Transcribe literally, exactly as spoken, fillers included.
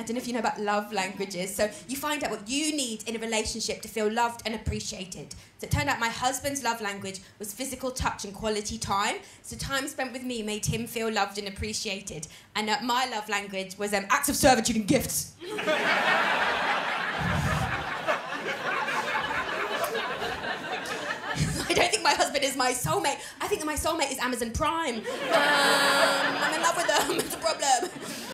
don't know if you know about love languages. So you find out what you need in a relationship to feel loved and appreciated. So it turned out my husband's love language was physical touch and quality time. So time spent with me made him feel loved and appreciated. And uh, my love language was um, acts of servitude and gifts. I don't think my husband is my soulmate. I think that my soulmate is Amazon Prime. Um, I'm in love with them. It's a problem.